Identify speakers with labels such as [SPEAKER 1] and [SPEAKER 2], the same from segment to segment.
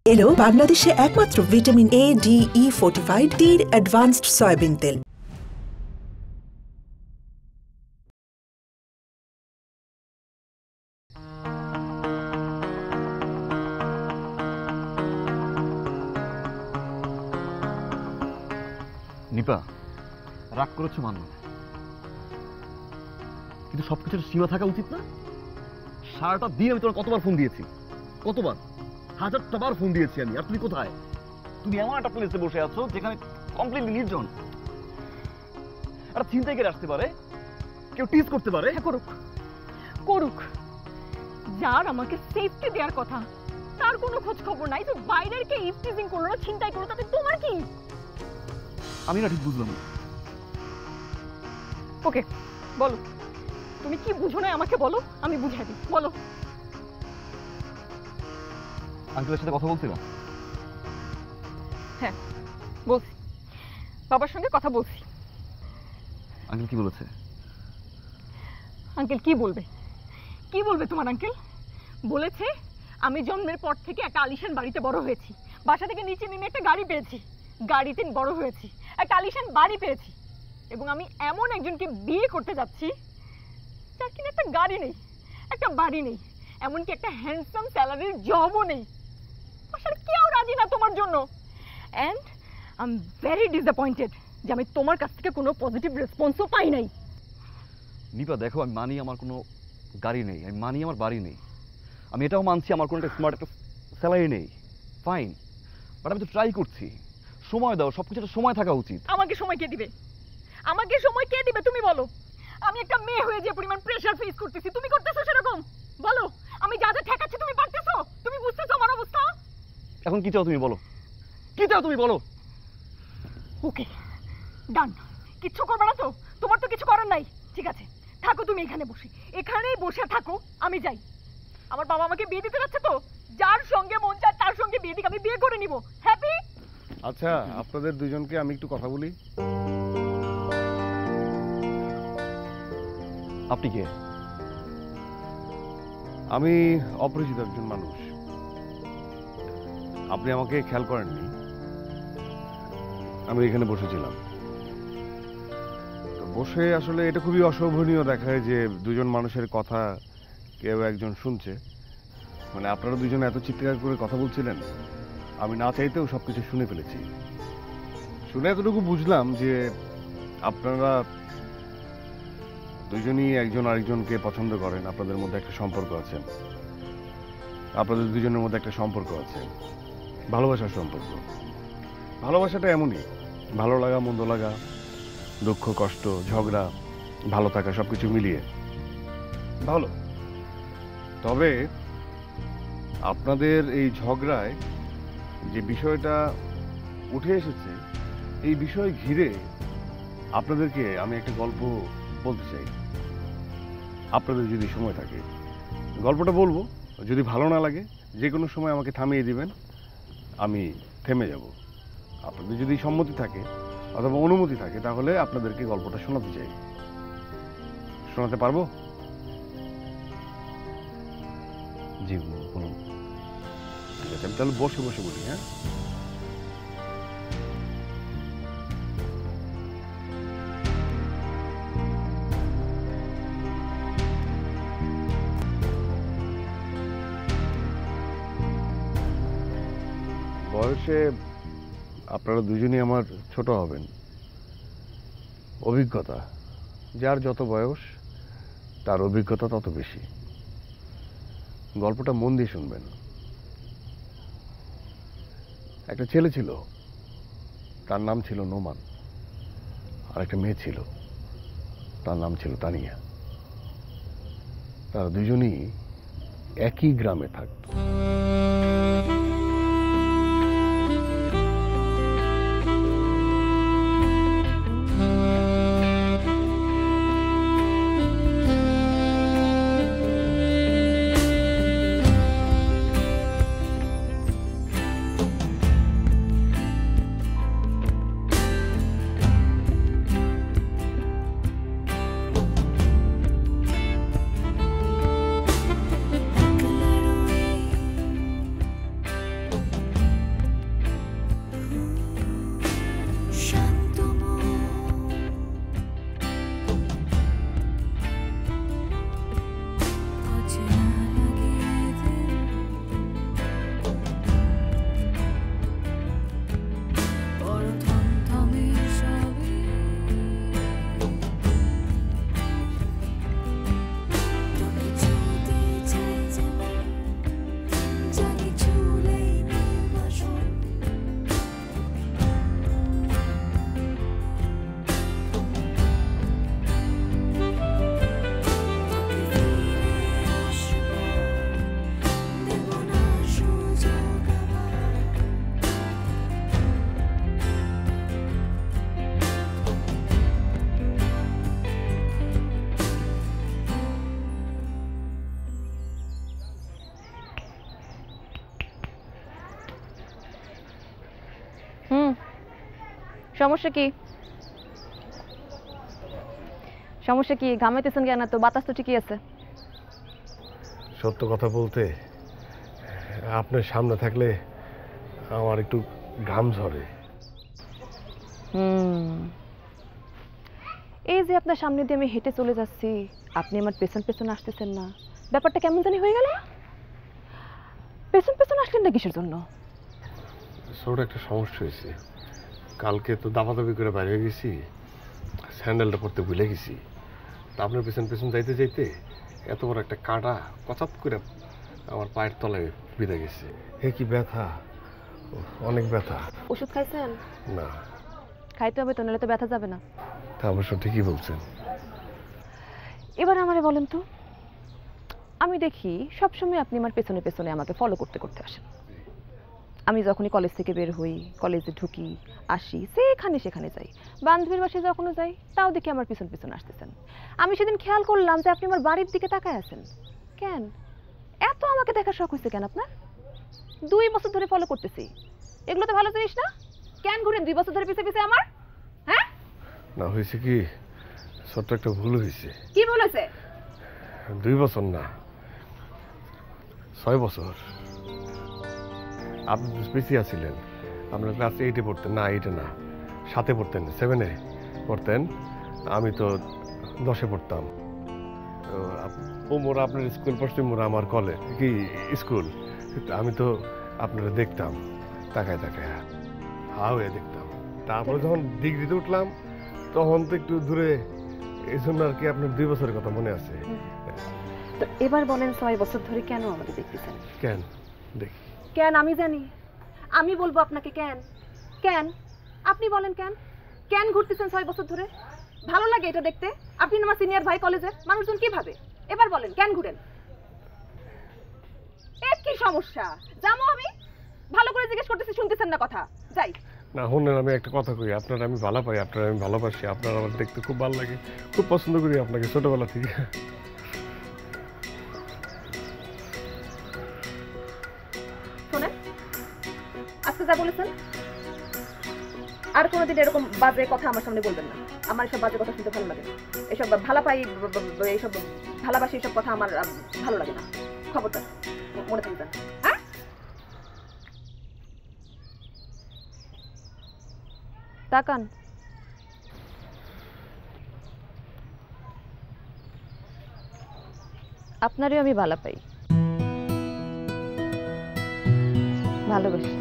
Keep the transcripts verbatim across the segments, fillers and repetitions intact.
[SPEAKER 1] এলো বাংলাদেশে একমাত্র vitamin A D E fortified টির অ্যাডভান্সড সয়াবিন তেল।
[SPEAKER 2] নিপা, রাগ করেছো মানব, কিন্তু সবকিছুর সীমা থাকা উচিত না? সারাটা দিয়ে আমি তোমার কতবার ফোন দিয়েছি, কতবার, হাজারটা বার ফোন দিয়েছি আমি, আর তুমি কোথায়? তুমি এমন একটা প্লেসে বসে আছো যেখানে কমপ্লিটলি নির্জন। আর চিন্তাই করে আসতে পারে, কেউ টিজ করতে পারে।
[SPEAKER 3] হ্যাঁ, করুক করুক, যার আমাকে সেফটি দেওয়ার কথা তার কোনো খোঁজ খবর নাই, তো বাইরের কে ইফটিজিং করলো না, চিন্তাই করলো, তাতে তোমার কি?
[SPEAKER 2] আমি না ঠিক বুঝলাম।
[SPEAKER 3] ওকে বলো, তুমি কি বুঝো না আমাকে বলো, আমি বুঝাই দিই, বলো।
[SPEAKER 2] আঙ্কেলের সাথে কথা বলছিলাম।
[SPEAKER 3] হ্যাঁ বলছি, বাবার সঙ্গে কথা বলছি।
[SPEAKER 2] আঙ্কেল কি বলেছে?
[SPEAKER 3] আঙ্কেল কি বলবে, কি বলবে তোমার আঙ্কেল? বলেছে আমি জন্মের পর থেকে একটা আলিশান বাড়িতে বড় হয়েছি, বাসা থেকে নিচে নেমে একটা গাড়ি পেয়েছি, গাড়িতে বড় হয়েছি, একটা আলিশান বাড়ি পেয়েছি, এবং আমি এমন একজনকে বিয়ে করতে যাচ্ছি যার কিনা একটা গাড়ি নেই, একটা বাড়ি নেই, এমনকি একটা হ্যান্ডসাম স্যালারির জবও নেই। বাসার কেউ রাজি না তোমার জন্য, and I am very disappointed যে আমি তোমার কাছ থেকে কোনো পজিটিভ রেসপন্সও পাই নাই।
[SPEAKER 2] নিপা দেখো, আমি মানি আমার কোনো গাড়ি নেই, আমি মানি আমার বাড়ি নেই, আমি এটাও মানছি আমার কোনো একটা স্মার্ট একটা স্যালারি নেই, ফাইন, বাট আমি তো ট্রাই করছি। সময় দাও, সব কিছুটা সময় থাকা উচিত।
[SPEAKER 3] আমাকে সময় কে দিবে, আমাকে সময় কে দিবে তুমি বলো? আমি একটা মেয়ে হয়ে যে পরিমাণ প্রেশার ফেস করতেছি, তুমি করতেছো সেরকম? বলো, আমি যা যা ঠেকাচ্ছি তুমি পারতেছো, তুমি বুঝতেছো আমার অবস্থা?
[SPEAKER 2] এখন কি চাও তুমি বলো, কি চাও তুমি বলো?
[SPEAKER 3] ওকে ডান, কিচ্ছু করবে না তো? তোমার তো কিছু করার নাই, ঠিক আছে থাকো তুমি এখানে বসে, এখানেই বসে থাকো, আমি যাই। আমার বাবা আমাকে বিয়ে দিতে যাচ্ছে, তো যার সঙ্গে মন চায় তার সঙ্গে বিয়ে দিক, আমি বিয়ে করে নিব, হ্যাপি।
[SPEAKER 4] আচ্ছা, আপনাদের দুজনকে আমি একটু কথা বলি।
[SPEAKER 2] আপনি কে?
[SPEAKER 4] আমি অপরিচিত একজন মানুষ, আপনি আমাকে খেয়াল করেননি। আমি এখানে বসেছিলাম, তো বসে আসলে এটা খুবই অশোভনীয় দেখায় যে দুজন মানুষের কথা কেউ একজন শুনছে। মানে আপনারা দুজন এত চিৎকার করে কথা বলছিলেন, আমি না চাইতেও সবকিছু শুনে ফেলেছি। শুনে এতটুকু বুঝলাম যে আপনারা দুজনই একজন আরেকজনকে পছন্দ করেন, আপনাদের মধ্যে একটা সম্পর্ক আছে, আপনাদের দুজনের মধ্যে একটা সম্পর্ক আছে, ভালোবাসার সম্পর্ক। ভালোবাসাটা এমনই, ভালো লাগা, মন্দ লাগা, দুঃখ কষ্ট, ঝগড়া, ভালো থাকা, সবকিছু মিলিয়ে ভালো। তবে আপনাদের এই ঝগড়ায় যে বিষয়টা উঠে এসেছে, এই বিষয় ঘিরে আপনাদেরকে আমি একটা গল্প বলতে চাই, আপনাদের যদি সময় থাকে। গল্পটা বলবো, যদি ভালো না লাগে যে কোনো সময় আমাকে থামিয়ে দিবেন, আমি থেমে যাব। আপনাদের যদি সম্মতি থাকে অথবা অনুমতি থাকে তাহলে আপনাদেরকে গল্পটা শোনাতে চাই। শোনাতে পারবো?
[SPEAKER 2] জি বলুন।
[SPEAKER 4] ঠিক আছে, আমি তাহলে বসে বসে বলি। হ্যাঁ, বয়সে আপনারা দুজনই আমার ছোট হবেন, অভিজ্ঞতা যার যত বয়স তার অভিজ্ঞতা তত বেশি। গল্পটা মন দিয়ে শুনবেন। একটা ছেলে ছিল, তার নাম ছিল নোমান, আর একটা মেয়ে ছিল, তার নাম ছিল তানিয়া। তারা দুজনই একই গ্রামে থাকত।
[SPEAKER 5] সমস্যা কি সমস্যা কি ঘামাইতেছেন কেন? তো বাতাস তো ঠিকই আছে।
[SPEAKER 4] সত্য কথা বলতে আপনার সামনে থাকলে আমার একটু ঘাম ঝরে।
[SPEAKER 5] হুম এই যে আপনার সামনে দিয়ে আমি হেঁটে চলে যাচ্ছি, আপনি আমার পেছন পেছন আসতেছেন না, ব্যাপারটা কেমন জানি হয়ে গেল না? পেছন পেছন আসলেন না কিসের জন্য?
[SPEAKER 4] ছোট একটা সমস্যা হয়েছে। কালকে তো দাবাদাবি করে বাইরে গেছি, স্যান্ডেলটা পরতে ভুলে গেছি। তা আপনার পেছন পেছন যাইতে যাইতে এত বড় একটা কাঁটা কচাপ করে আমার পায়ের তলায় বিঁধে গেছে। হে কি ব্যথা, অনেক ব্যথা।
[SPEAKER 5] ওষুধ খাইছেন?
[SPEAKER 4] না।
[SPEAKER 5] খাইতে হবে তো, নাহলে তো ব্যথা যাবে না।
[SPEAKER 4] তা অবশ্য ঠিকই বলছেন।
[SPEAKER 5] এবার আমারে বলেন তো, আমি দেখি সবসময় আপনি আমার পেছনে পেছনে আমাকে ফলো করতে করতে আসেন। আমি যখনই কলেজ থেকে বের হই, কলেজে ঢুকি, আসি, সেখানে সেখানে যাই, বান্ধবীর বাসায় যখনও যাই, তাও দেখি আমার পিছন পিছন আসতেছেন। আমি সেদিন খেয়াল করলাম যে আপনি আমার বাড়ির দিকে তাকায় আছেন। কেন এত আমাকে দেখার শখ হয়েছে কেন আপনার? দুই বছর ধরে ফলো করতেছি, এগুলো তো ভালো জিনিস না। কেন ঘুরেন দুই বছর ধরে পিছে পিছে আমার? হ্যাঁ
[SPEAKER 4] না, হয়েছে কি, ছোট্ট একটা ভুল হয়েছে।
[SPEAKER 5] কি ভুল হয়েছে?
[SPEAKER 4] দুই বছর না, ছয় বছর। আপনি পিছিয়ে ছিলেন, আপনার ক্লাস এইটে পড়তেন, না এইটে না সাথে পড়তেন, সেভেনে পড়তেন, আমি তো দশে পড়তাম। ও মোরা আপনার স্কুল পড়ছি, মোরা আমার কলেজ কি স্কুল। আমি তো আপনারা দেখতাম তাকায় তাকায়, হা হয়ে দেখতাম। তারপরে যখন ডিগ্রিতে উঠলাম তখন তো একটু দূরে, এই জন্য আর কি আপনার দুই বছরের কথা মনে আছে।
[SPEAKER 5] তো এবার বলেন ছয় বছর ধরে কেন আমাকে দেখতেছেন?
[SPEAKER 4] কেন দেখি?
[SPEAKER 5] কেন আমি জানি, আমি বলবো আপনাকে কেন। কেন আপনি বলেন, কেন কেন ঘুরতেছেন ছয় বছর ধরে? ভালো লাগে এটা দেখতে? আপনি আমার সিনিয়র ভাই, কলেজে মানুষজন কি ভাবে? এবার বলেন কেন ঘুরেন? এর কি সমস্যা? জানো আমি ভালো করে জিজ্ঞেস করতেছি, শুনতেছেন না কথা? যাই
[SPEAKER 4] না শুনেন, আমি একটা কথা কই, আপনার আমি ভালো পাই, আপনার আমি ভালোবাসি, আপনার আমার দেখতে খুব ভালো লাগে, খুব পছন্দ করি আপনাকে ছোটবেলা থেকে।
[SPEAKER 5] শোনেন, আজকে যা বলেছেন আর কোনোদিন এরকম বাজে কথা আমার সামনে বলবেন না। আমার এসব বাজে কথা শুনতে ভালো লাগে না। এসব ভালো পাই, এইসব ভালোবাসি, এসব কথা আমার ভালো লাগে না। খবরদার মনে থাকবেন। হ্যাঁ তাকান। আপনারই আমি ভালো পাই, ভালোবাসি।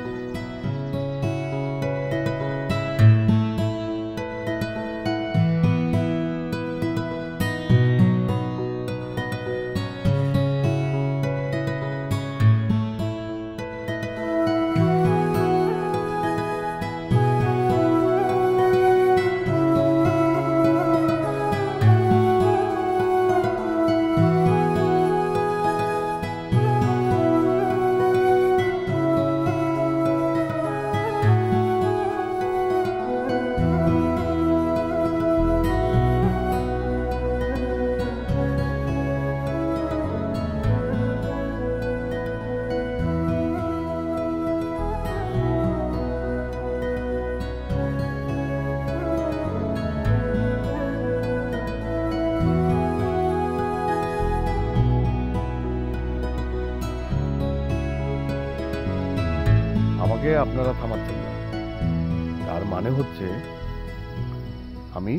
[SPEAKER 4] আমাকে আপনারা থামাচ্ছেন না, তার মানে হচ্ছে আমি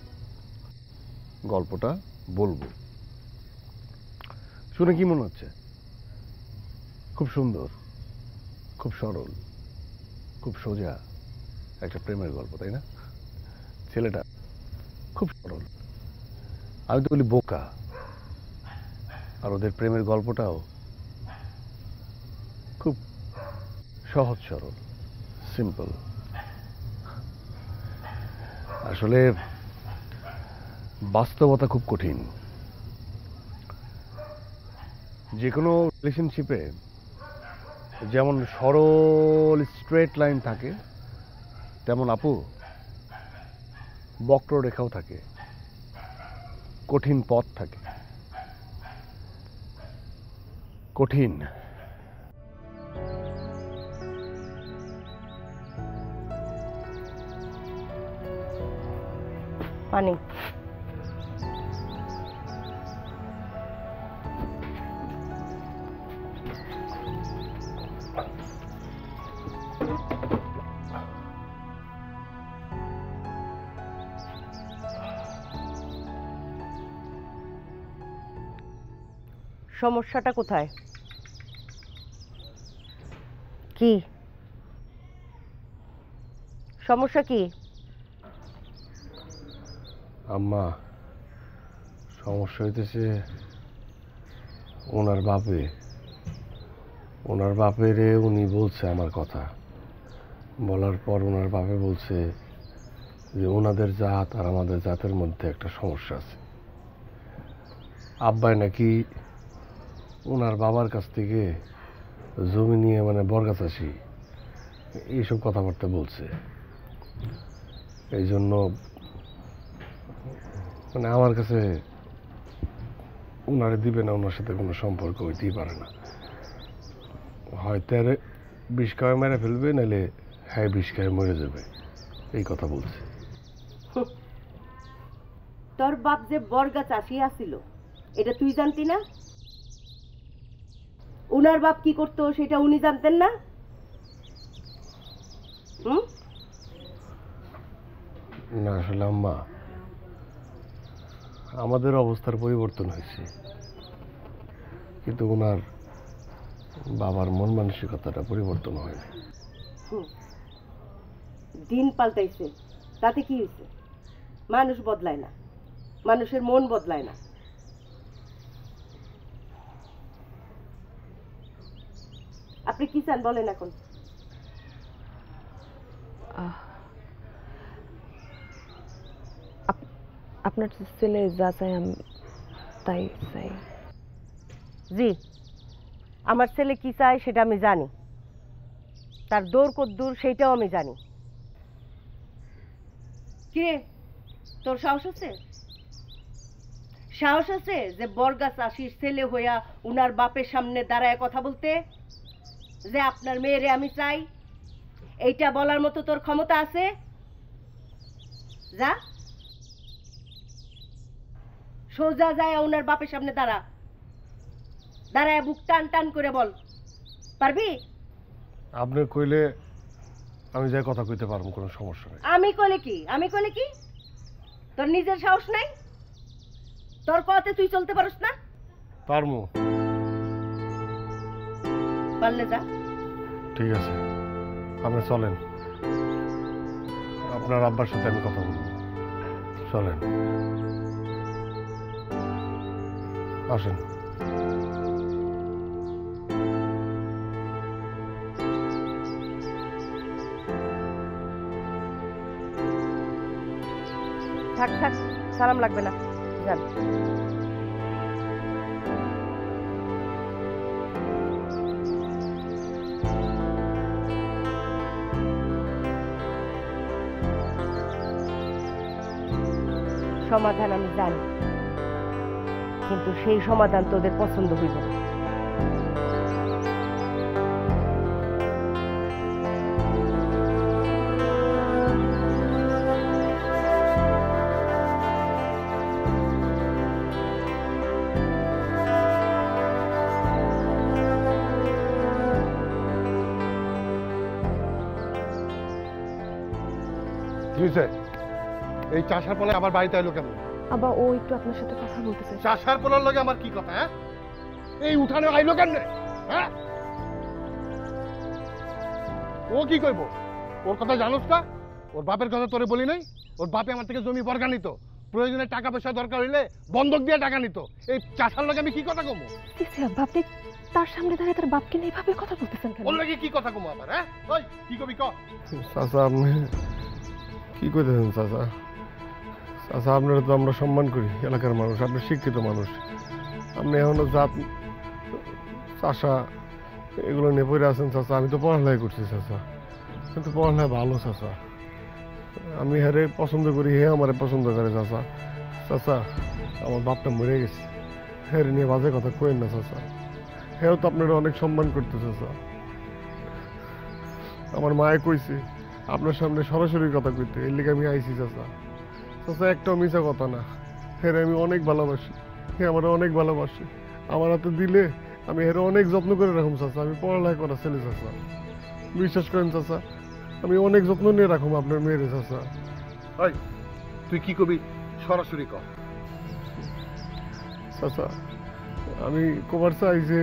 [SPEAKER 4] গল্পটা বলবো। শুনে কি মনে হচ্ছে? খুব সুন্দর, খুব সরল, খুব সোজা একটা প্রেমের গল্প, তাই না? ছেলেটা খুব সরল, আমি তো বলি বোকা। আর ওদের প্রেমের গল্পটাও খুব সহজ সরল, সিম্পল। আসলে বাস্তবতা খুব কঠিন। যে কোনো রিলেশনশিপে যেমন সরল স্ট্রেট লাইন থাকে, তেমন আপু বক্ররেখাও থাকে, কঠিন পথ থাকে, কঠিন।
[SPEAKER 6] পানি। সমস্যাটা কোথায়? কি সমস্যা? কি
[SPEAKER 4] আম্মা, সমস্যা হইতেছে ওনার বাপে ওনার বাপেরে উনি বলছে আমার কথা বলার পর ওনার বাপে বলছে যে ওনাদের জাত আর আমাদের জাতের মধ্যে একটা সমস্যা আছে। আব্বাই নাকি ওনার বাবার কাছ থেকে জমি নিয়ে মানে বর্গা চাষি এইসব কথাবার্তা বলছে। এই জন্য মানে আমার কাছে ওনারে দিবে না, ওনার সাথে কোনো সম্পর্ক হইতেই পারে না। হয়তো আর বিষ খাওয়ায় মেরে ফেলবে, নাহলে হ্যাঁ বিষ খাওয়ায় মরে যাবে, এই কথা বলছে।
[SPEAKER 6] তোর বাপ যে বর্গা চাষি আছিল এটা তুই জানতি না? উনার বাপ কি করতো সেটা উনি জানতেন না? হুম
[SPEAKER 4] না আসলে আম্মা, আমাদের অবস্থার পরিবর্তন হয়েছে, কিন্তু ওনার বাবার মন মানসিকতাটা পরিবর্তন হয়নি।
[SPEAKER 6] দিন পাল্টাইছে, তাতে কি হয়েছে? মানুষ বদলায় না, মানুষের মন বদলায় না। আপনি কি চান বলেন এখন?
[SPEAKER 5] আপনার ছেলে যা চাই আমি তাই চাই।
[SPEAKER 6] জি, আমার ছেলে কি চায় সেটা আমি জানি, তার দৌড় কদ্দূর সেইটাও আমি জানি। কে তোর সাহস আছে? সাহস আছে যে বর্গা চাষির ছেলে হইয়া উনার বাপের সামনে দাঁড়ায় কথা বলতে, যে আপনার মেয়েরে আমি চাই, এইটা বলার মতো তোর ক্ষমতা আছে? যা সোজা যায় উনার বাপের সামনে দাঁড়া, দাঁড়ায় বুক টান টান করে বল, পারবি?
[SPEAKER 4] আপনি কইলে আমি যাই কথা কইতে পারবো, কোনো সমস্যা নেই।
[SPEAKER 6] আমি কইলে কি? আমি কইলে কি? তোর নিজের সাহস নাই? তোর কথাতে তুই চলতে পারস না?
[SPEAKER 4] পারমু।
[SPEAKER 6] পারলে যা।
[SPEAKER 4] ঠিক আছে, আপনি চলেন, আপনার আব্বার সাথে আমি কথা বলবো। চলেন, আসেন।
[SPEAKER 6] থাক থাক, সালাম লাগবে না, যান। সমাধান আমি জানি, কিন্তু সেই সমাধান তোদের পছন্দ হইব না।
[SPEAKER 7] এই চাষার পলে আমার বাড়িতে এলো কেন?
[SPEAKER 5] আবার ও একটু আপনার সাথে কথা বলতে চাই।
[SPEAKER 7] চাষার পলার লগে আমার কি কথা? হ্যাঁ, এই উঠানে আইলো কেন? হ্যাঁ, ও কি কইব? ওর কথা জানোস না? ওর বাপের কথা তোরে বলি নাই? ওর বাপে আমার থেকে জমি বর্গা নিত, প্রয়োজনে টাকা পয়সা দরকার হইলে বন্ধক দিয়ে টাকা নিত। এই চাষার লগে আমি কি কথা কমো?
[SPEAKER 5] আপনি তার সামনে দাঁড়িয়ে তার বাপকে নিয়ে এইভাবে কথা বলতেছেন কেন?
[SPEAKER 7] ওর লগে কি কথা কমো আবার? হ্যাঁ, ওই কি কবি ক?
[SPEAKER 4] চাচা আপনি কি কইতেছেন? চাচা চাচা আপনারা তো আমরা সম্মান করি, এলাকার মানুষ, আপনি শিক্ষিত মানুষ, আপনি এখনো জাত চাষা এগুলো নিয়ে পড়ে আছেন। চাচা আমি তো পড়ালেখা করছি চাচা, কিন্তু পড়ালেখা ভালো চাচা, আমি হারে পছন্দ করি, হে আমারে পছন্দ করে চাচা। চাচা আমার বাপটা মরে গেছে, হেরে নিয়ে বাজে কথা কইেন না চাচা, হেও তো আপনারা অনেক সম্মান করতে চাচা। আমার মায়ে কইছে আপনার সামনে সরাসরি কথা কইতে, এর লিগে আমি আইছি চাচা।
[SPEAKER 7] চাচা একটাও মিছা কথা না, হেরে আমি অনেক ভালোবাসি, হে আমার অনেক ভালোবাসি। আমার হাতে দিলে আমি হেরে অনেক যত্ন করে রাখুম চাচা। আমি পড়ালেখা করা ছেলে চাচা, বিশ্বাস করেন চাচা, আমি অনেক যত্ন নিয়ে রাখুম আপনার মেয়েরে চাচা।
[SPEAKER 4] ওই তুই কি কবি সরাসরি কর।
[SPEAKER 7] চাচা আমি কবার চাই যে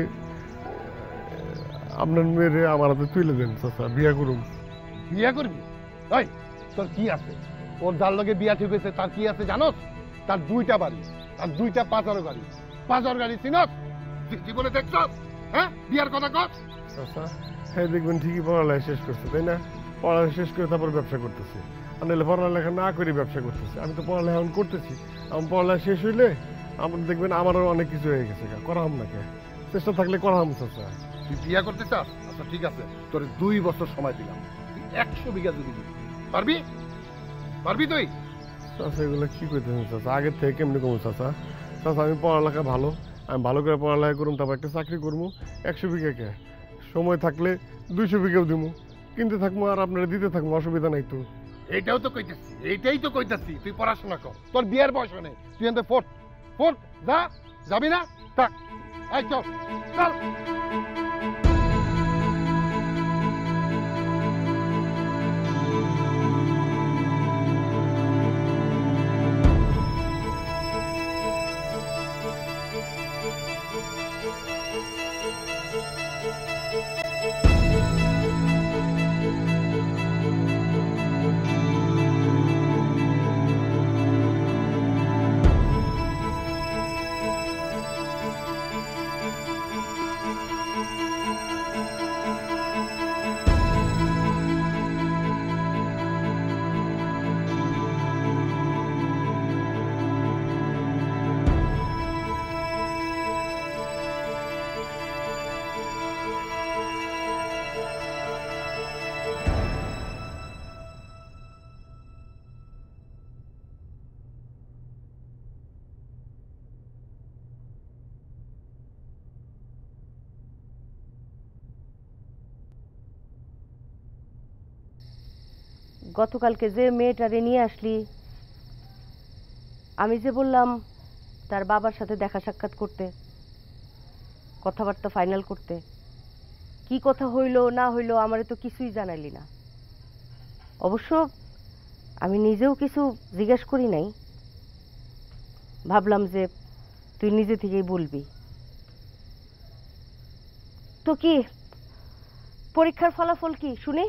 [SPEAKER 7] আপনার মেয়েরে আমার হাতে তুলে দেন চাচা, বিয়া করুম। বিয়া করবি? ওই তোর কি আছে? ওর যার লগে বিয়া ঠিক হয়েছে তার কি আছে জানোস? তার দুইটা বাড়ি, তার দুইটা পাঁচারো গাড়ি। পাঁচার গাড়ি চিনস? জীবনে দেখছ? হ্যাঁ, বিয়ার কথা কর। চাচা হ্যাঁ, দেখবেন ঠিকই পড়ালেখা শেষ করছে, তাই না? পড়ালেখা শেষ করে তারপর ব্যবসা করতেছে। আর নাহলে পড়ালেখা না করে ব্যবসা করতেছে। আমি তো পড়ালেখা এখন করতেছি। আমার পড়ালেখা শেষ হইলে আমার দেখবেন আমারও অনেক কিছু হয়ে গেছে, করাম না কে, চেষ্টা থাকলে করাম চাচা।
[SPEAKER 4] তুই বিয়া করতে চাস? আচ্ছা ঠিক আছে, তোর দুই বছর সময় দিলাম, তুই একশো বিঘা জমি দিবি, পারবি? পারবি তুই?
[SPEAKER 7] চাচা এগুলো কি করতেছেন চাচা? আগের থেকে কেমনি কমু চাচা? চাচা আমি পড়ালেখা ভালো, আমি ভালো করে পড়ালেখা করুম, তারপর একটা চাকরি করবো। একশো বিঘা কে, সময় থাকলে দুইশো বিঘাও দিব, কিনতে থাকবো আর আপনারা দিতে থাকবো, অসুবিধা নাই তো।
[SPEAKER 4] এইটাও তো কইতেছি, এইটাই তো কইতেছি, তুই পড়াশোনা কর।
[SPEAKER 7] তোর বিয়ের বয়স নেই, তুই এনতে ফোর্ট ফোর্ট যা, যাবি না? থাক, এই চল চল।
[SPEAKER 6] গতকালকে যে মেয়েটারে নিয়ে আসলি, আমি যে বললাম তার বাবার সাথে দেখা সাক্ষাৎ করতে, কথাবার্তা ফাইনাল করতে, কি কথা হইলো না হইলো আমারে তো কিছুই জানাইলি না। অবশ্য আমি নিজেও কিছু জিজ্ঞেস করি নাই, ভাবলাম যে তুই নিজে থেকেই বলবি। তো কি পরীক্ষার ফলাফল কি শুনি?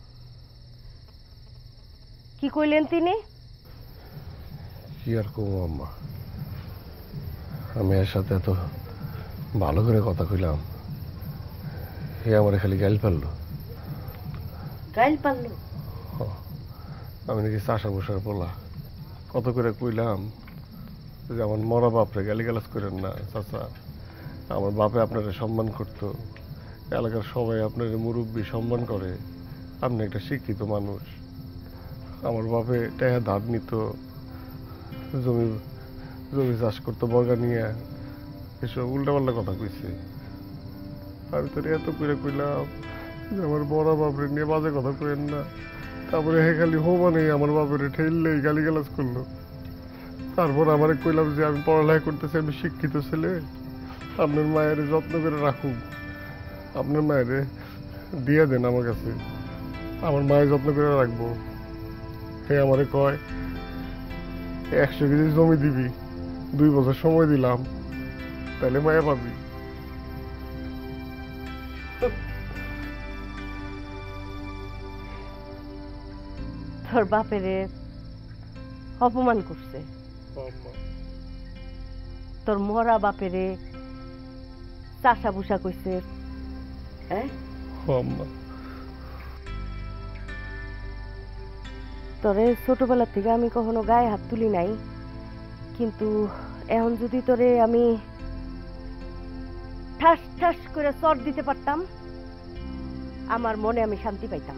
[SPEAKER 6] কি কইলেন তিনি?
[SPEAKER 7] কি আর কমু আম্মা, আমি এর সাথে এত ভালো করে কথা কইলাম, হে আমার খালি গাইল পারলো।
[SPEAKER 6] গাইল পারলো?
[SPEAKER 7] আমি নাকি চাষা বসার পোলা, কত করে কইলাম যে আমার মরা বাপরে গালিগালাজ করেন না চাচা, আমার বাপে আপনারা সম্মান করতো, এলাকার সবাই আপনার মুরব্বী সম্মান করে, আপনি একটা শিক্ষিত মানুষ। আমার বাপে টাকা ধার নিত, জমি জমি চাষ করতো বর্গা নিয়ে, এসব উল্টাপাল্টা কথা কইছে। আমি তোর এত করে কইলাম যে আমার বড় বাপরে নিয়ে বাজে কথা কইেন না, তারপরে হে খালি হোমানে আমার বাপের ঠেললেই গালিগালাজ করলো। তারপর আমারে কইলাম যে আমি পড়ালেখা করতেছি, আমি শিক্ষিত ছেলে, আপনার মায়ের যত্ন করে রাখুন, আপনার মায়ের দিয়ে দেন আমার কাছে, আমার মায়ের যত্ন করে রাখবো। হে আমারে কয় একশো কেজি জমি দিবি, দুই বছর সময় দিলাম, তাহলে মায়া পাবি।
[SPEAKER 6] তোর বাপেরে অপমান করছে, তোর মরা বাপেরে চাষা বুসা কইছে। হ্যাঁ তোরে ছোটবেলা থেকে আমি কখনো গায়ে হাত তুলি নাই, কিন্তু এখন যদি তোরে আমি ঠাস ঠাস করে চর দিতে পারতাম, আমার মনে আমি শান্তি পাইতাম।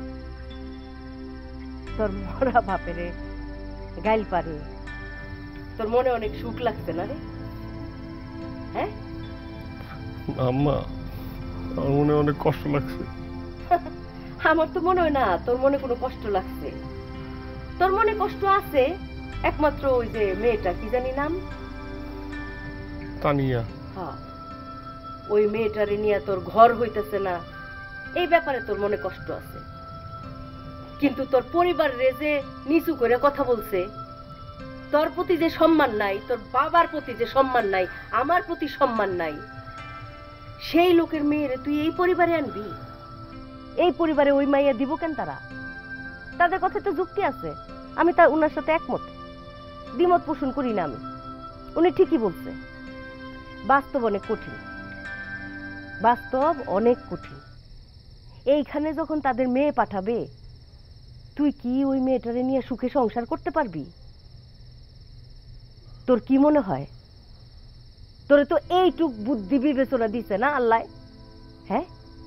[SPEAKER 6] তোর মরা বাপেরে গাইল পারে, তোর মনে অনেক সুখ লাগছে না রে? হ্যাঁ
[SPEAKER 7] আম্মা, আমার মনে অনেক কষ্ট লাগছে।
[SPEAKER 6] আমার তো মনে হয় না তোর মনে কোনো কষ্ট লাগছে। তোর মনে কষ্ট আছে, একমাত্র ওই যে মেয়েটা, কি জানি নাম,
[SPEAKER 7] তানিয়া।
[SPEAKER 6] হ্যাঁ, ওই মেয়েটারে নিয়ে তোর ঘর হইতেছে না, এই ব্যাপারে তোর মনে কষ্ট আছে। কিন্তু তোর পরিবারের যে নিচু করে কথা বলছে, তোর প্রতি যে সম্মান নাই, তোর বাবার প্রতি যে সম্মান নাই, আমার প্রতি সম্মান নাই, সেই লোকের মেয়েরে তুই এই পরিবারে আনবি? এই পরিবারে ওই মাইয়া দিব কেন? তারা তাদের কথা তো যুক্তি আছে, আমি তার উনার সাথে একমত, দ্বিমত পোষণ করি না আমি। উনি ঠিকই বলছে, বাস্তব অনেক কঠিন, বাস্তব অনেক কঠিন। এইখানে যখন তাদের মেয়ে পাঠাবে, তুই কি ওই মেয়েটারে নিয়ে সুখে সংসার করতে পারবি? তোর কি মনে হয়? তোরে তো এইটুক বুদ্ধি বিবেচনা দিছে না আল্লাহ? হ্যাঁ,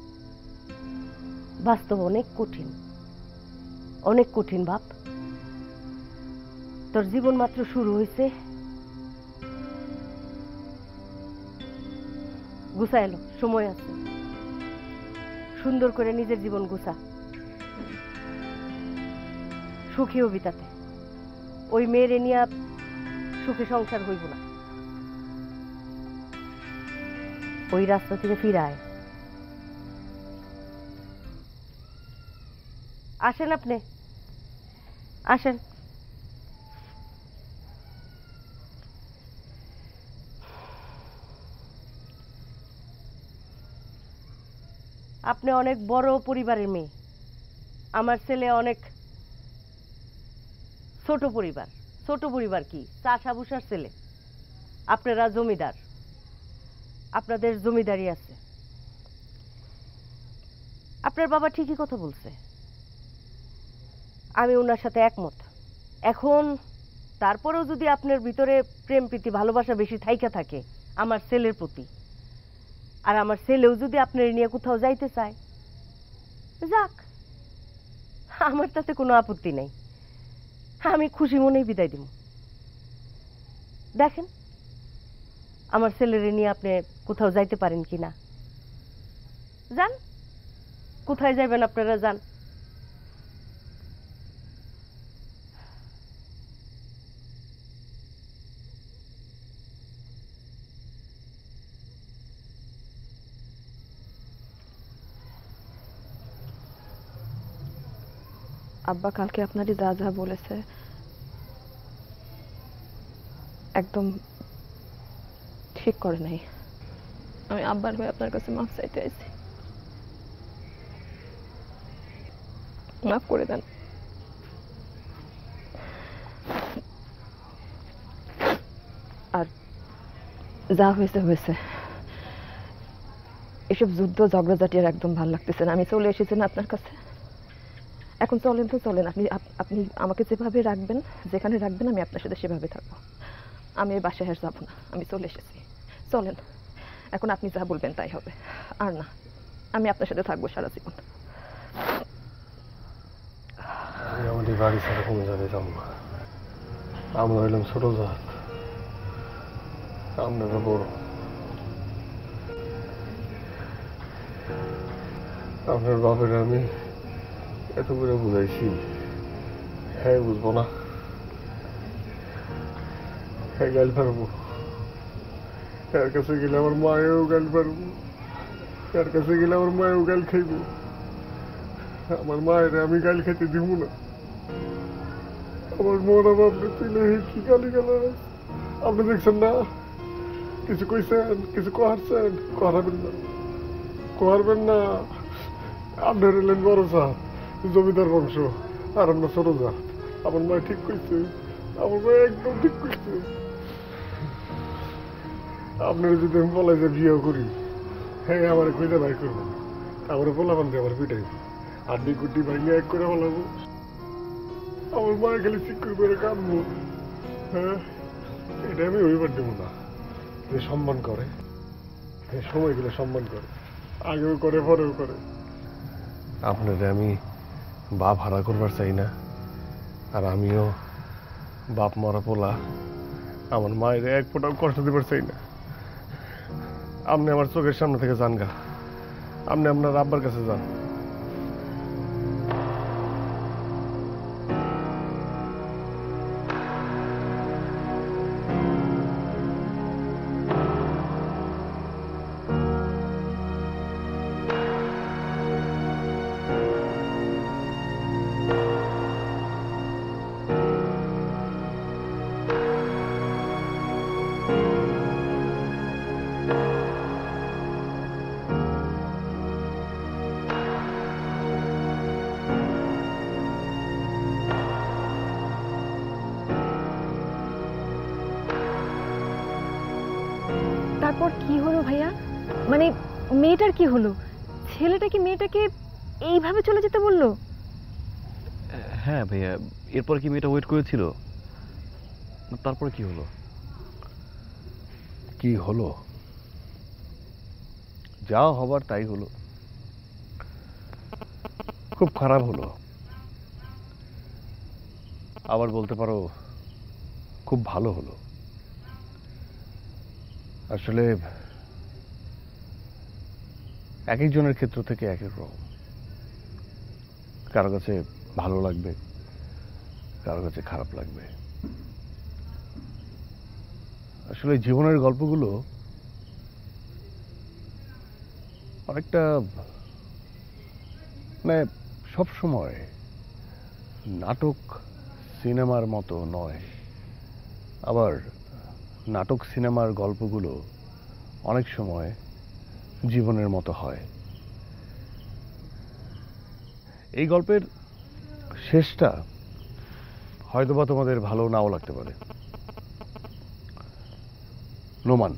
[SPEAKER 6] বাস্তব অনেক কঠিন, অনেক কঠিন বাপ। তোর জীবন মাত্র শুরু হয়েছে, গুছা এলো, সময় আছে, সুন্দর করে নিজের জীবন গুছা, সুখী হবি তাতে। ওই মেয়েরে নিয়ে সুখে সংসার হইব না, ওই রাস্তা থেকে ফিরায়। আসেন আপনি, আসেন। আপনি অনেক বড় পরিবারের মেয়ে, আমার ছেলে অনেক ছোট পরিবার। ছোট পরিবার কি, চাষা ভুষার ছেলে। আপনারা জমিদার, আপনাদের জমিদারি আছে। আপনার বাবা ঠিকই কথা বলছে, আমি ওনার সাথে একমত। এখন তারপরেও যদি আপনার ভিতরে প্রেম প্রীতি ভালোবাসা বেশি থাইকা থাকে আমার ছেলের প্রতি, আর আমার ছেলেও যদি আপনার নিয়ে কোথাও যাইতে চায়, যাক, আমার তাতে কোনো আপত্তি নেই, আমি খুশি মনেই বিদায় দিব। দেখেন আমার ছেলেরে নিয়ে আপনি কোথাও যাইতে পারেন কিনা। যান, কোথায় যাবেন আপনারা যান।
[SPEAKER 5] আব্বা কালকে আপনারই যা যা বলেছে একদম ঠিক করে নাই। আমি আব্বার হয়ে আপনার কাছে মাফ চাইতে আইছি, মাফ করে দেন। আর যা হয়েছে হয়েছে, এসব যুদ্ধ ঝগড়াঝাটি আর একদম ভালো লাগতেছে না। আমি চলে এসেছি না আপনার কাছে, এখন চলেন তো চলেন। আপনি আপনি আমাকে যেভাবে রাখবেন, যেখানে রাখবেন, আমি আপনার সাথে সেভাবে থাকবো। আমি এই বাসায় আর যাবো না, আমি চলে এসেছি, চলেন। এখন আপনি যা বলবেন তাই হবে, আর না, আমি আপনার সাথে থাকবো সারা জীবন।
[SPEAKER 7] আমি আমাদের বাড়ি ছাড়া কোনো জায়গায় যাব না। আমরা হইলাম ছোট জাত, আপনারা বড়। আপনার বাপের আমি এত করে বুঝাইছি, হ্যাঁ বুঝবো না, হ্যাঁ গাল পারবো। এর কাছে গেলে আমার মায়েও গাল পারবো, এর কাছে গেলে আমার মায়েও গাল খাইব। আমার মায়ের আমি গাল খাইতে দিব না। আমার মরা বাপরে তুলে কি গালি গালাজ আপনি দেখছেন না? কিছু কইছেন, কিছু কহারছেন? কহারবেন না, কহারবেন না। আপনার এলেন বড় জাত, জমিদার বংশ, আর আমরা ছোট জাত। আমার মা ঠিক কইছে, আমার মা একদম ঠিক কইছে। আপনার যদি আমি বলাই যে বিয়ে করি, হ্যাঁ আমার খুঁজে বাই করবো, তারপরে বলাবান দিয়ে আমার পিটাই আড্ডি কুটি ভাঙিয়ে এক করে বলাবো। আমার মায়ের খালি চিকুর করে কাঁদবো। হ্যাঁ, এটা আমি ওইবার দেবো না। যে সম্মান করে, সময় গেলে সম্মান করে, আগেও করে পরেও করে। আপনাদের আমি বাপ হারা করবার চাই না, আর আমিও বাপ মরা পোলা আমার মায়ের এক ফোঁটাও কষ্ট দিবার চাই না। আপনি আমার চোখের সামনে থেকে যান গা, আপনি আপনার আব্বার কাছে যান।
[SPEAKER 5] তারপর কি হলো ভাইয়া? মানে মেয়েটার কি হলো? ছেলেটা কি মেয়েটাকে এইভাবে চলে যেতে বললো?
[SPEAKER 2] হ্যাঁ ভাইয়া, এরপর কি মেয়েটা ওয়েট করেছিল? তারপর কি হলো?
[SPEAKER 4] কি হলো? যা হবার তাই হলো। খুব খারাপ হলো, আবার বলতে পারো খুব ভালো হলো। আসলে এক একজনের ক্ষেত্র থেকে এক এক রকম। কারো কাছে ভালো লাগবে, কারো কাছে খারাপ লাগবে। আসলে জীবনের গল্পগুলো অনেকটা মানে সব সময় নাটক সিনেমার মতো নয়। আবার নাটক সিনেমার গল্পগুলো অনেক সময় জীবনের মতো হয়। এই গল্পের শেষটা হয়তোবা তোমাদের ভালো নাও লাগতে পারে। নোমান,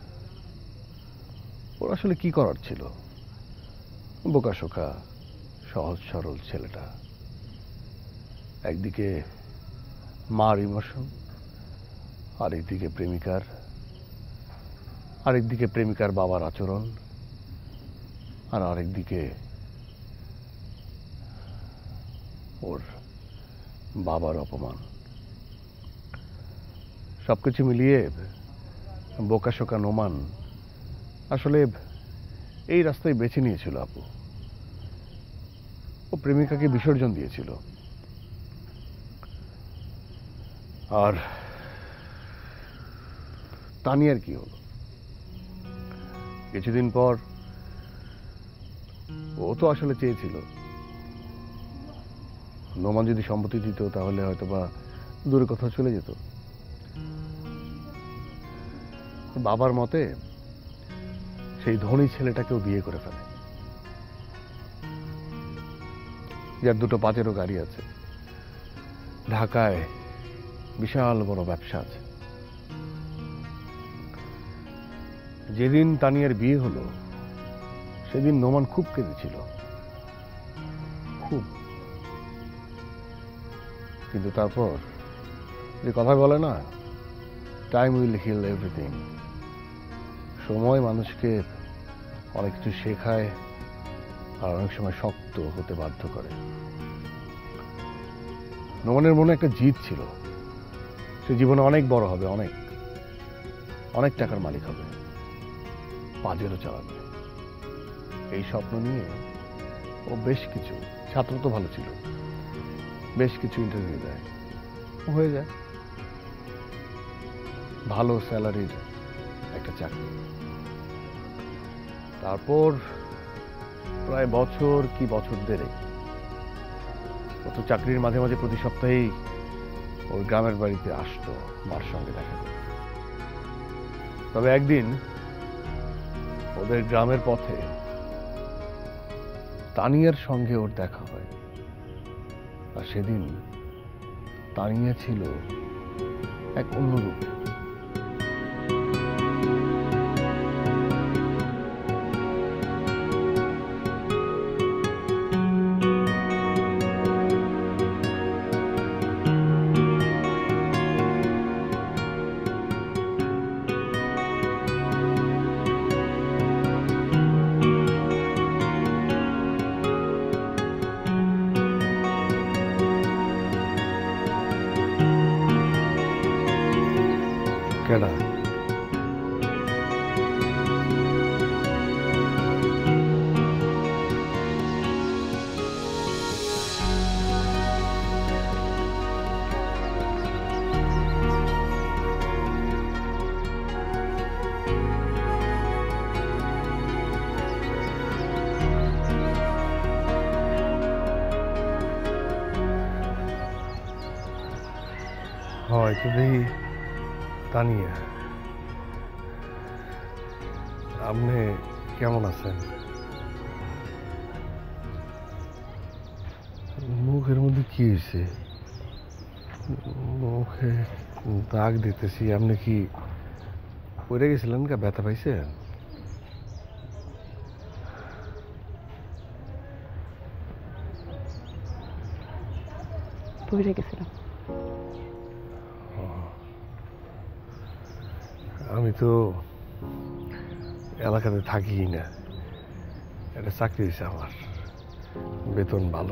[SPEAKER 4] ওর আসলে কি করার ছিল? বোকাশোকা সহজ সরল ছেলেটা, একদিকে মার ইমোশন, আরেকদিকে প্রেমিকার, আরেকদিকে প্রেমিকার বাবার আচরণ, আর আরেকদিকে ওর বাবার অপমান। সবকিছু মিলিয়ে বোকাশোকা নোমান আসলে এই রাস্তায় বেছে নিয়েছিল। আপু, ও প্রেমিকাকে বিসর্জন দিয়েছিল। আর তানিয়ার কি হলো? কিছুদিন পর ও তো আসলে চেয়েছিল নোমান যদি সম্মতি দিত তাহলে হয়তোবা দূরে কোথাও চলে যেত। বাবার মতে সেই ধনী ছেলেটাকেও বিয়ে করে ফেলে, যার দুটো পাঁচেরও গাড়ি আছে, ঢাকায় বিশাল বড় ব্যবসা আছে। যেদিন তানিয়ার বিয়ে হলো সেদিন নোমান খুব কেঁদেছিল, খুব। কিন্তু তারপর যে কথা বলে না, টাইম উইল হিল এভরিথিং। সময় মানুষকে অনেক কিছু শেখায় আর অনেক সময় শক্ত হতে বাধ্য করে। নোমানের মনে একটা জিদ ছিল, সে জীবনে অনেক বড় হবে, অনেক অনেক টাকার মালিক হবে, পাজেরও চালাবে। এই স্বপ্ন নিয়ে ও বেশ কিছু, ছাত্র তো ভালো ছিল, বেশ কিছু ইন্টারভিউ দেয়, হয়ে যায় ভালো স্যালারির একটা চাকরি। তারপর প্রায় বছর কি বছর দেড়েক ও তো চাকরির মাঝে মাঝে প্রতি সপ্তাহেই ওর গ্রামের বাড়িতে আসতো মার সঙ্গে দেখা করতে। তবে একদিন ওদের গ্রামের পথে তানিয়ার সঙ্গে ওর দেখা হয়, আর সেদিন তানিয়া ছিল এক অন্য রূপে। কেডা? হয়তো দেখি তানিয়া। আপনি কেমন আছেন? মুখের মধ্যে কি হয়েছে? মুখে দাগ দিতেছি, আপনি কি
[SPEAKER 7] পড়ে গেছিলেন কা? ব্যথা পাইছেন?
[SPEAKER 5] পড়ে গেছিলাম।
[SPEAKER 7] আমি তো এলাকাতে থাকি না, একটা চাকরি হয়েছে আমার, বেতন ভালো,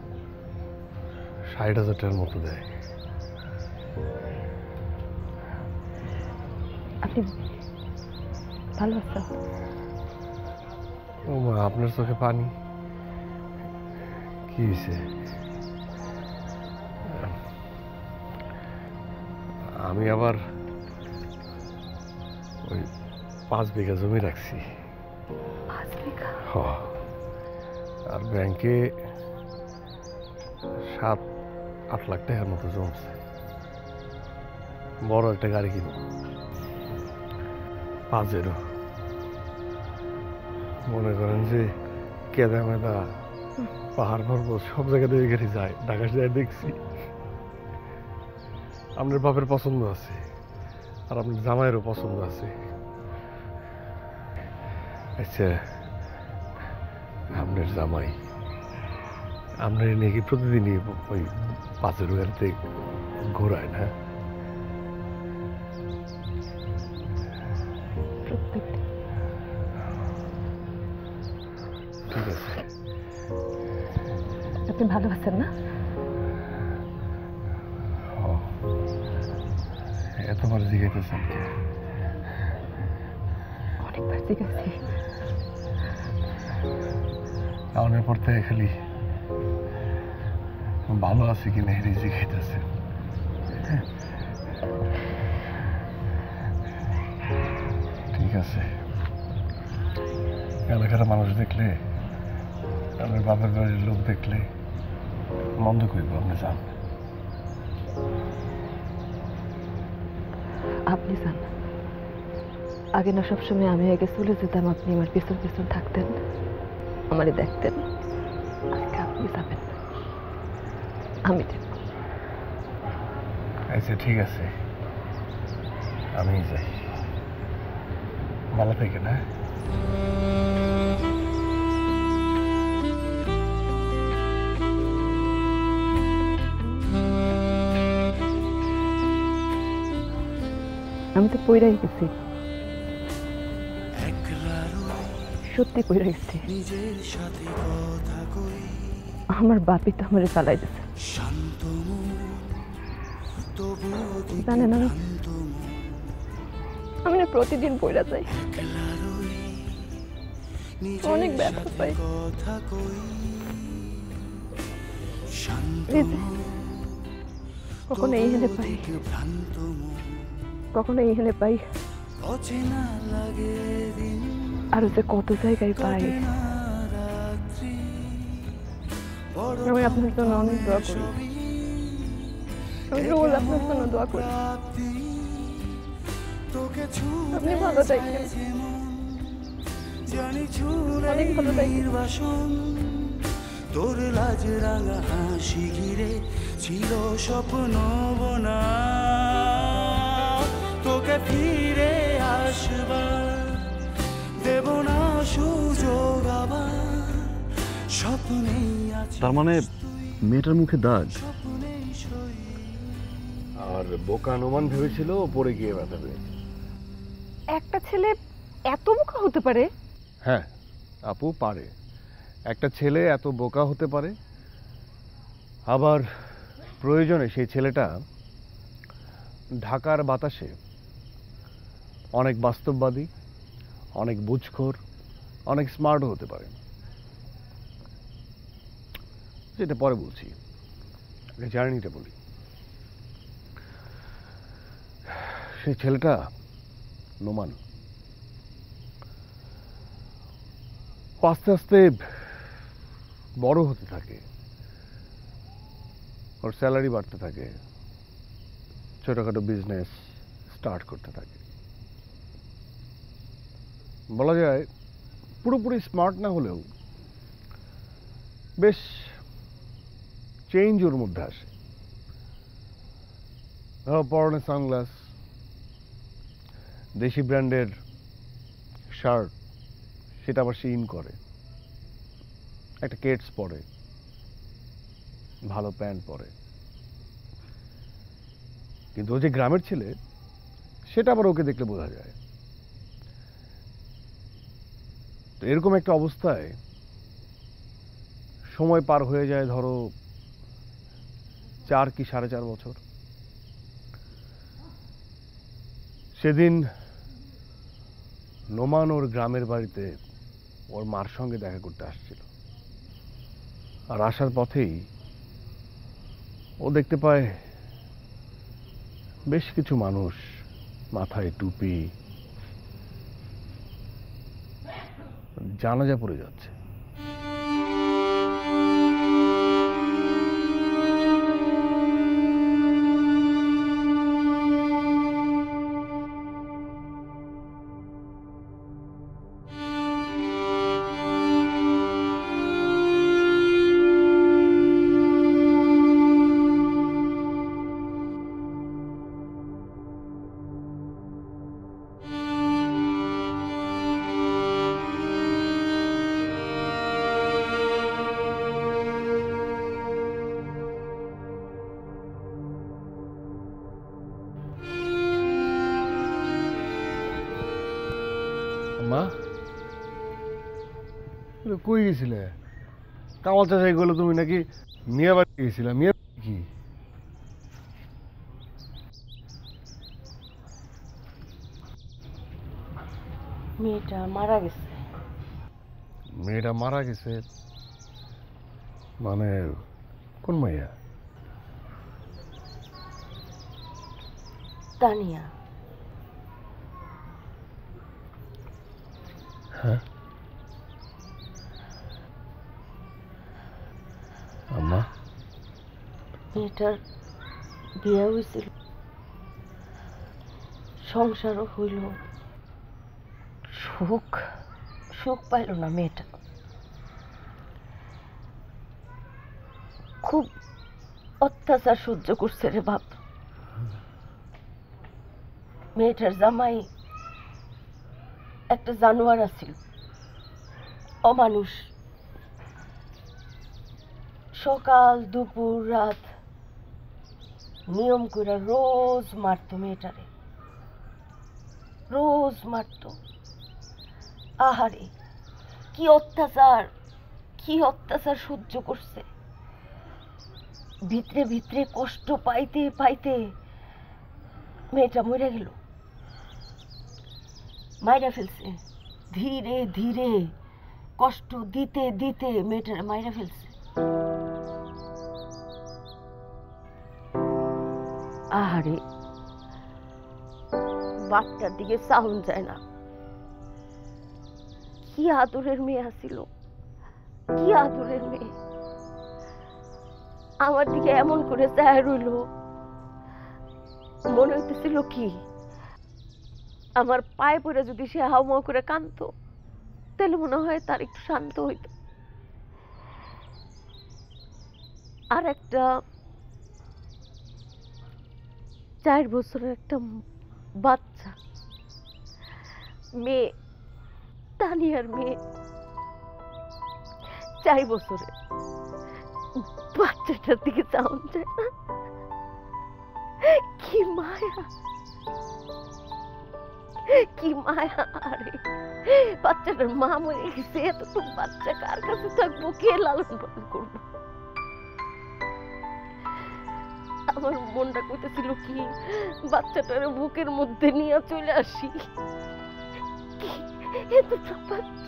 [SPEAKER 7] ষাট হাজার টাকার মতো দেয়।
[SPEAKER 5] আপনি ভালো আছেন?
[SPEAKER 7] ও মা, আপনার চোখে পানি? কি হয়েছে? আমি আবার ওই পাঁচ বিঘা জমি রাখছি।
[SPEAKER 5] পাঁচ বিঘা?
[SPEAKER 7] হ, আর ব্যাংকে সাত আট লাখ টাকার মতো জমছে। বড় একটা গাড়ি কিনব, পাঁচেরও। মনে করেন যে কেদা মেদা পাহাড় পর্বত সব জায়গাতে ওই গাড়ি যায়, ঢাকা যায় দেখছি। আপনার বাপের পছন্দ আছে, আর আপনার জামাইয়েরও পছন্দ আছে। আচ্ছা, আপনার জামাই আপনার নিয়ে কি প্রতিদিনই ওই পাঁচের গাড়িতে ঘোরায় না? ঠিক আছে।
[SPEAKER 5] আপনি ভালো আছেন না?
[SPEAKER 7] এতবার জিজ্ঞাসা
[SPEAKER 5] অনেকবার জিজ্ঞাসি।
[SPEAKER 7] কারণের পর থেকে খালি ভালো আছে কিনা হেরে জিজ্ঞাসা। ঠিক আছে, এলাকার মানুষ দেখলে, আমার বাপের বাড়ির লোক দেখলে মন্দ করব। আপনি যান,
[SPEAKER 5] আপনি যান। আগে না সবসময় আমি আগে চলে যেতাম, আপনি আমার পেছন পেছন থাকতেন, আমারে দেখতেন। আজকে আপনি যাবেন, আমি দেখব।
[SPEAKER 7] আচ্ছা ঠিক আছে, আমি যাই। ভালো থেকে না?
[SPEAKER 5] আমি তো পইরাই গেছি, সত্যি পইরা গেছি। আমার বাপি তো আমারে চালাই দিছে। জানেন আমি আমি না প্রতিদিন পইরা যাই, অনেক ব্যথা পাই। কখনো এইখানে পাই, কখনো এইখানে পাই, আরো যে কত জায়গায় পাই। আমি আপনার জন্য অনেক দোয়া করি, আমি রোজ আপনার জন্য দোয়া করি। আপনি ভালো থাকবেন, অনেক ভালো থাকবেন।
[SPEAKER 8] তোর লাজ রাঙা হাসি ঘিরে ছিল স্বপ্ন বোনা, তোকে ফিরে আসবার দেব না সুযোগ আবার, স্বপ্নেই আছে।
[SPEAKER 2] তার মানে মেয়েটার মুখে দাগ?
[SPEAKER 7] আর বোকা নোমান ভেবেছিল পড়ে গিয়ে ব্যথা পেয়েছে।
[SPEAKER 5] একটা ছেলে এত বোকা হতে পারে?
[SPEAKER 7] হ্যাঁ আপু, পারে। একটা ছেলে এত বোকা হতে পারে, আবার প্রয়োজনে সেই ছেলেটা ঢাকার বাতাসে অনেক বাস্তববাদী, অনেক বুঝখোর, অনেক স্মার্টও হতে পারে। যেটা পরে বলছি, জার্নিটা বলি। সেই ছেলেটা নোমান আস্তে আস্তে বড় হতে থাকে, ওর স্যালারি বাড়তে থাকে, ছোটখাটো বিজনেস স্টার্ট করতে থাকে। বলা যায় পুরোপুরি স্মার্ট না হলেও বেশ চেঞ্জ ওর মধ্যে আসে। পরনে সানগ্লাস,
[SPEAKER 4] দেশি ব্র্যান্ডের শার্ট, সেটা আবার সে ইন করে, একটা কেটস পরে, ভালো প্যান্ট পরে। কিন্তু ও যে গ্রামের ছেলে সেটা আবার ওকে দেখলে বোঝা যায়। তো এরকম একটা অবস্থায় সময় পার হয়ে যায় ধরো চার কি সাড়ে চার বছর। সেদিন নোমান ওর গ্রামের বাড়িতে ওর মার সঙ্গে দেখা করতে আসছিল, আর আসার পথেই ও দেখতে পায় বেশ কিছু মানুষ মাথায় টুপি জানাজা পড়ে যাচ্ছে। মা, কই গেছিলে? কামাল চাষাই গেলো, তুমি নাকি মিয়া বাড়ি গেছিলে? মিয়া কি?
[SPEAKER 6] মেয়েটা মারা গেছে।
[SPEAKER 4] মেয়েটা মারা গেছে মানে কোন মাইয়া?
[SPEAKER 6] তানিয়া।
[SPEAKER 4] হ্যাঁ আম্মা,
[SPEAKER 6] মেয়েটার বিয়ে হয়েছিল, সংসারও হইল, সুখ সুখ পাইল না মেয়েটা। খুব অত্যাচার সহ্য করছে রে বাপ। মেয়েটার জামাই একটা জানোয়ার আছিল, অমানুষ। সকাল দুপুর রাত নিয়ম করে রোজ মারত মেয়েটারে, রোজ মারত। আহারে কি অত্যাচার, কি অত্যাচার সহ্য করছে। ভিতরে ভিতরে কষ্ট পাইতে পাইতে মেয়েটা মরে গেল। মাইরা ফেলছে, ধীরে ধীরে কষ্ট দিতে দিতে মেয়েটারে মাইরা ফেলছে। আহারে বাচ্চার দিকে সাউন্ড যায় না। কি আদরের মেয়ে আছিল, কি আদরের মেয়ে। আমার দিকে এমন করে চায় রইল, মনে হইতেছিল কি আমার পায়ে পড়ে যদি সে হাউমাউ করে কাঁদতো তাহলে মনে হয় তার একটু শান্ত হইত। আর একটা চার বছরের একটা বাচ্চা মেয়ে, তানিয়ার মেয়ে, চার বছরের বাচ্চাটার দিকে চাউন যায় না। কি মায়া, কি মায়া। আরে বাচ্চাটার মা মরে গেছে, এতটুকু বাচ্চা কার কাছে থাকবো, কে লালন পালন করবো। আমার মনটা কইতেছিল কি বাচ্চাটার বুকের মধ্যে নিয়ে চলে আসি। এতটা বাচ্চা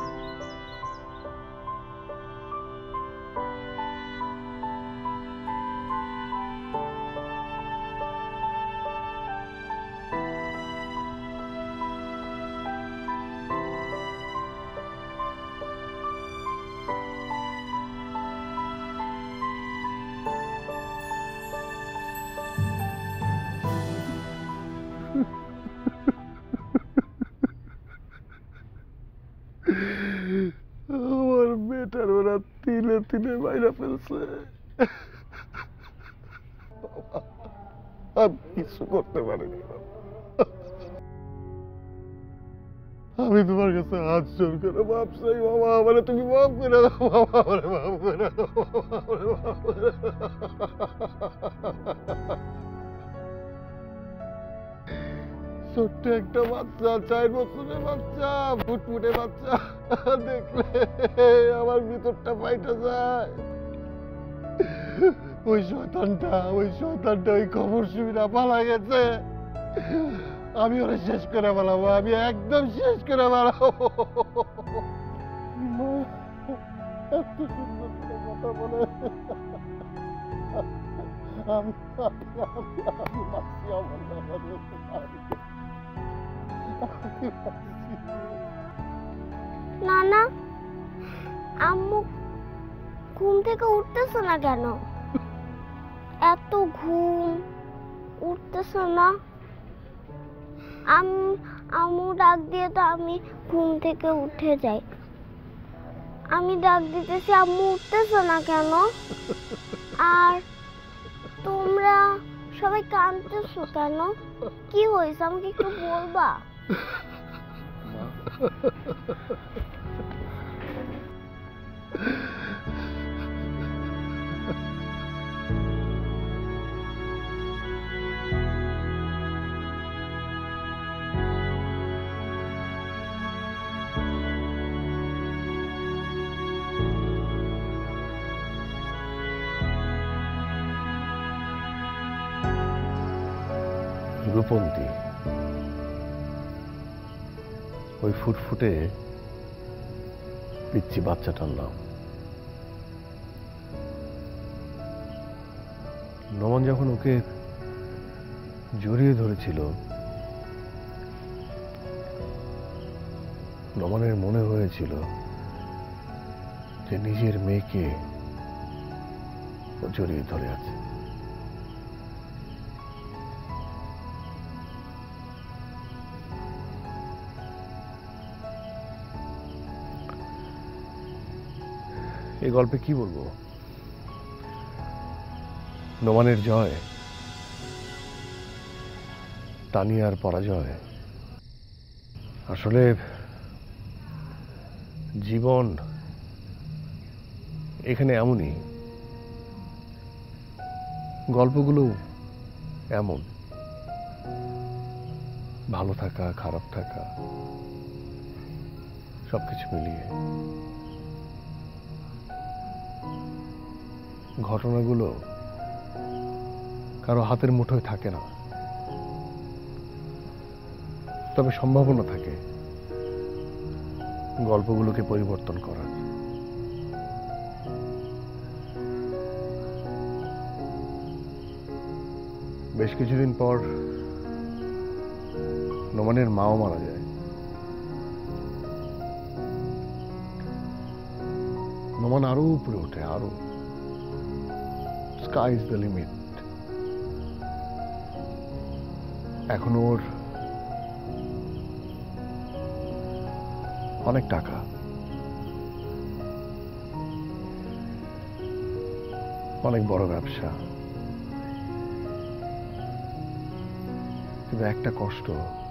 [SPEAKER 4] আমার বেটার ওরা তিলে তিলে মাইরা ফেলছে। আমি কিছু করতে পারিনি।
[SPEAKER 7] আমি তোমার কাছে হাত জোর করে মাপ চাই বাবা, আমারে তুমি মাফ করে দাও বাবা, আমারে মাফ করে দাও বাবা, আমারে মাফ করে দাও। ছোট্ট একটা বাচ্চা, চার বছরের বাচ্চা, ফুটফুটে বাচ্চা, দেখলে আমার ভিতরটা ফাইটা যায়। ওই শয়তানটা ওই শয়তানটা ওই খবর শুনে পালা গেছে, আমি ওরা শেষ করে বেড়াবো, আমি একদম শেষ করে বেড়াবো। এত সুন্দর করে কথা বলে, আমি আমি বাঁচি, আমার
[SPEAKER 9] না না, আম্মু ঘুম থেকে উঠতেছে না কেন? এত ঘুম, উঠতেছে না। আম্মু ডাক দিয়ে তো আমি ঘুম থেকে উঠে যাই। আমি ডাক দিতেছি, আম্মু উঠতেছে না কেন? আর তোমরা সবাই কাঁদতেছো কেন? কি হয়েছে আমাকে একটু বলবা?
[SPEAKER 4] রূপন্তী, ওই ফুটফুটে পিচ্ছি বাচ্চাটার নাম। নমন যখন ওকে জড়িয়ে ধরেছিল, নমনের মনে হয়েছিল যে নিজের মেয়েকে ও জড়িয়ে ধরে আছে। এই গল্পে কি বলবো? নোমানের জয়, তানিয়ার পরাজয়। আসলে জীবন এখানে এমনই, গল্পগুলো এমন, ভালো থাকা, খারাপ থাকা, সবকিছু মিলিয়ে। ঘটনাগুলো কারো হাতের মুঠোয় থাকে না, তবে সম্ভাবনা থাকে গল্পগুলোকে পরিবর্তন করার। বেশ কিছুদিন পর নোমানের মাও মারা যায়। নোমান আরো উপরে ওঠে, আরো। Sky is the limit. এখন ওর অনেক টাকা, অনেক বড় ব্যবসা, কিন্তু একটা কষ্ট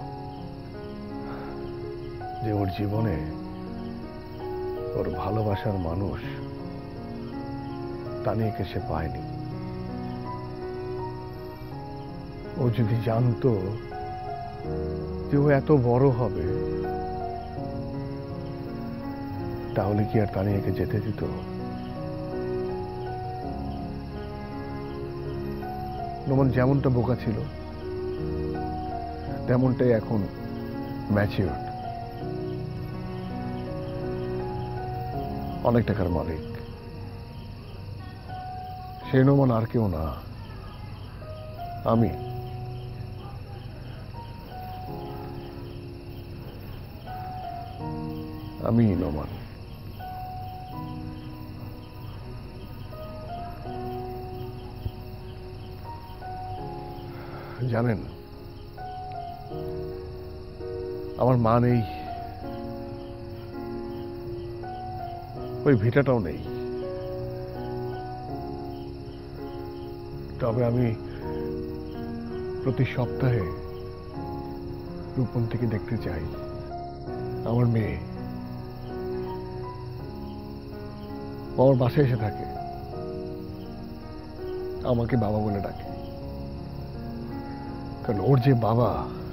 [SPEAKER 4] যে ওর জীবনে ওর ভালোবাসার মানুষ তানিয়াকে সে পায়নি। ও যদি জানতো যে ও এত বড় হবে, তাহলে কি আর তানিয়াকে যেতে দিত? নোমান যেমনটা বোকা ছিল তেমনটাই এখন ম্যাচিউরড, অনেক টাকার মালিক। সে নোমান আর কেউ না, আমি। আমি নোমান। জানেন, আমার মা নেই, ওই ভিটাটাও নেই, তবে আমি প্রতি সপ্তাহে রূপন্তীকে দেখতে চাই।
[SPEAKER 7] আমার মেয়ে ও আমার বাসায় এসে থাকে, আমাকে বাবা বলে ডাকে, কারণ ওর যে বাবা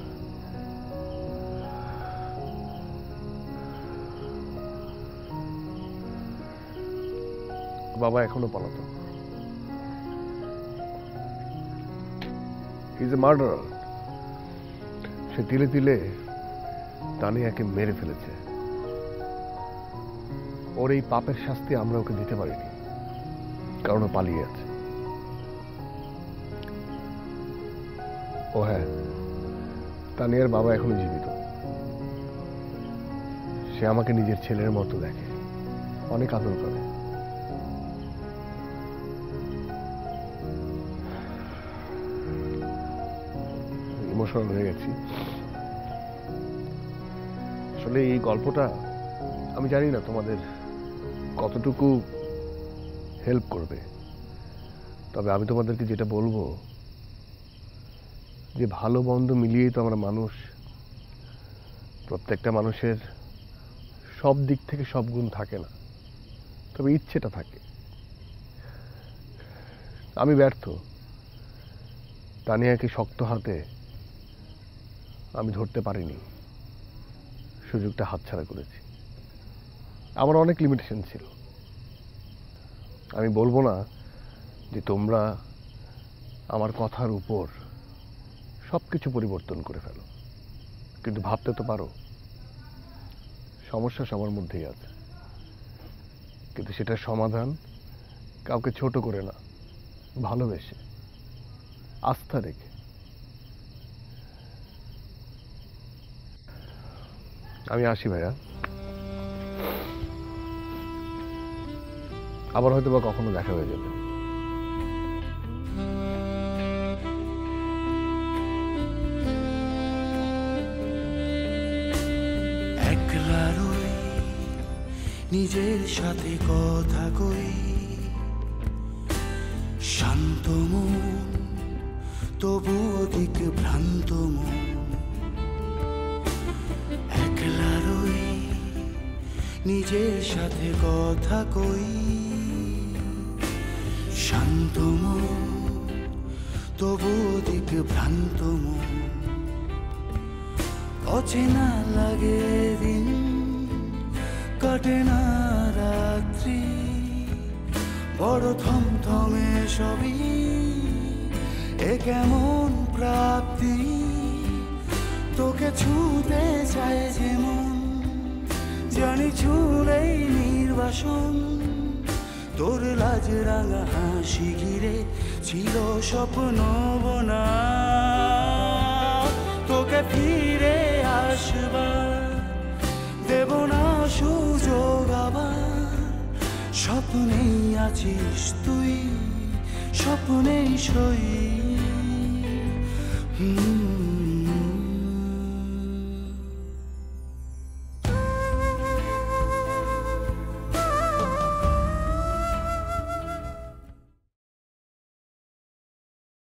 [SPEAKER 7] বাবা এখনো পলাতক। He is a murderer. সে তিলে তিলে তানিয়াকে মেরে ফেলেছে। ওর এই পাপের শাস্তি আমরা ওকে দিতে পারিনি, কারণ ও পালিয়ে আছে। ও হ্যাঁ, তানিয়ার বাবা এখনো জীবিত। সে আমাকে নিজের ছেলের মতো দেখে, অনেক আদর করে। ইমোশনাল হয়ে গেছি। আসলে এই গল্পটা আমি জানি না তোমাদের কতটুকু হেল্প করবে, তবে আমি তোমাদেরকে যেটা বলবো যে ভালো মন্দ মিলিয়েই তো আমরা মানুষ। প্রত্যেকটা মানুষের সব দিক থেকে সব গুণ থাকে না, তবে ইচ্ছেটা থাকে। আমি ব্যর্থ। তানিয়াকে শক্ত হাতে আমি ধরতে পারিনি, সুযোগটা হাতছাড়া করেছি। আমার অনেক লিমিটেশন ছিল। আমি বলবো না যে তোমরা আমার কথার উপর সব কিছু পরিবর্তন করে ফেলো, কিন্তু ভাবতে তো পারো সমস্যা সবার মধ্যেই আছে, কিন্তু সেটার সমাধান কাউকে ছোট করে না, ভালোবেসে আস্থা রেখে। আমি আসি ভাইয়া, আবার হয়তো বা কখনো দেখা হয়ে যাবে।
[SPEAKER 8] একলা রই, নিজের সাথে কথা কই, শান্ত মন তবু অধিক ভ্রান্ত মন। একলা রই, নিজের সাথে কথা কই, শান্ত মন তবু অধিক ভ্রান্ত মন। অচেনা লাগে দিন, কাটে না রাত্রি, বড় থমথমে সবই এ কেমন প্রাপ্তি। তোকে ছুঁতে চায় যেমন, জানি ছুঁলেই নির্বাসন। তোর লাজ রাঙা হাসি ঘিরে ছিল স্বপ্ন বোনা। তোকে ফিরে আসবার দেব না সুযোগ আবার। স্বপ্নেই আছিস তুই, স্বপ্নেই সই। হুম